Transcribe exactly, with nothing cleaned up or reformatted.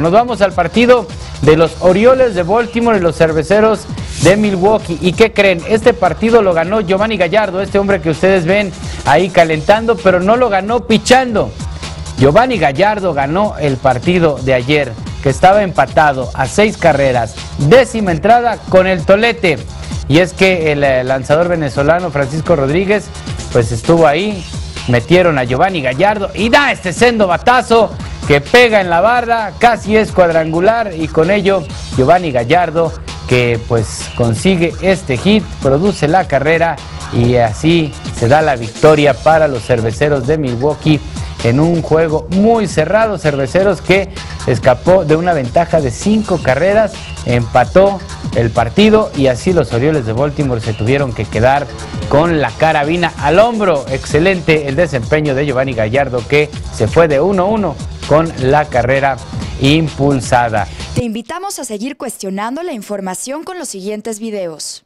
Nos vamos al partido de los Orioles de Baltimore y los Cerveceros de Milwaukee. ¿Y qué creen? Este partido lo ganó Yovani Gallardo, este hombre que ustedes ven ahí calentando, pero no lo ganó pichando. Yovani Gallardo ganó el partido de ayer, que estaba empatado a seis carreras, décima entrada con el tolete. Y es que el lanzador venezolano Francisco Rodríguez pues estuvo ahí, metieron a Yovani Gallardo y da este sendo batazo que pega en la barra, casi es cuadrangular, y con ello Yovani Gallardo que pues consigue este hit, produce la carrera y así se da la victoria para los Cerveceros de Milwaukee en un juego muy cerrado. Cerveceros que escapó de una ventaja de cinco carreras, empató el partido y así los Orioles de Baltimore se tuvieron que quedar con la carabina al hombro. Excelente el desempeño de Yovani Gallardo, que se fue de uno a uno con la carrera impulsada. Te invitamos a seguir cuestionando la información con los siguientes videos.